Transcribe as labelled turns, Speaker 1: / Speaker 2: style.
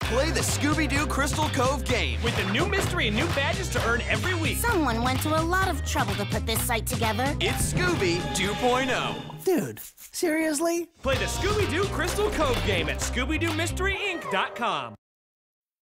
Speaker 1: Play the Scooby-Doo Crystal Cove game.
Speaker 2: With a new mystery and new badges to earn every week.
Speaker 3: Someone went to a lot of trouble to put this site together.
Speaker 1: It's Scooby 2.0.
Speaker 4: Dude, seriously?
Speaker 2: Play the Scooby-Doo Crystal Cove game at ScoobyDooMysteryInc.com.